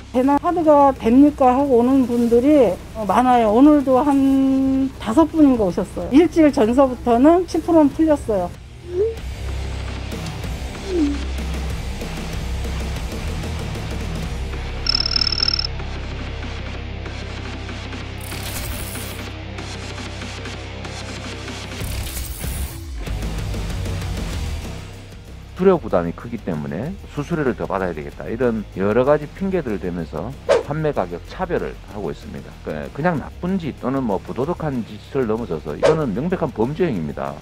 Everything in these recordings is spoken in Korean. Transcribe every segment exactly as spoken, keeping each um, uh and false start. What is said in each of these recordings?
대나 카드가 됩니까 하고 오는 분들이 많아요. 오늘도 한 다섯 분인가 오셨어요. 일주일 전서부터는 십 퍼센트는 풀렸어요. 수수료 부담이 크기 때문에 수수료를 더 받아야 되겠다, 이런 여러 가지 핑계들을 대면서 판매 가격 차별을 하고 있습니다. 그냥 나쁜 짓 또는 뭐 부도덕한 짓을 넘어서서 이거는 명백한 범죄 행위입니다.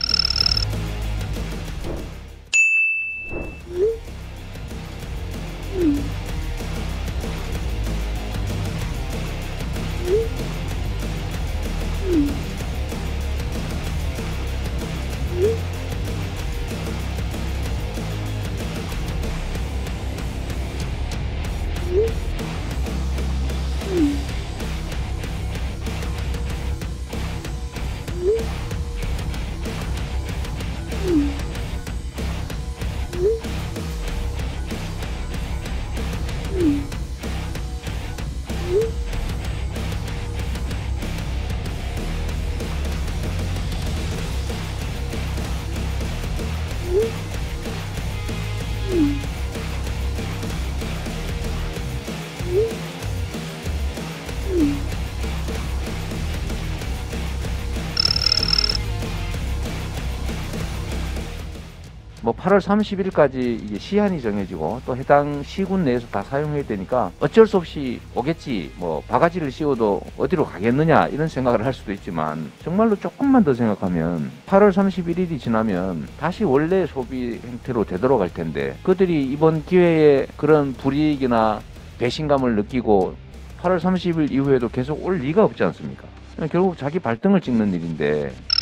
뭐 팔월 삼십일까지 이게 시한이 정해지고 또 해당 시군 내에서 다 사용해야 되니까 어쩔 수 없이 오겠지, 뭐 바가지를 씌워도 어디로 가겠느냐, 이런 생각을 할 수도 있지만, 정말로 조금만 더 생각하면 팔월 삼십일일이 지나면 다시 원래 소비 행태로 되돌아갈 텐데, 그들이 이번 기회에 그런 불이익이나 배신감을 느끼고 팔월 삼십일 이후에도 계속 올 리가 없지 않습니까? 결국 자기 발등을 찍는 일인데,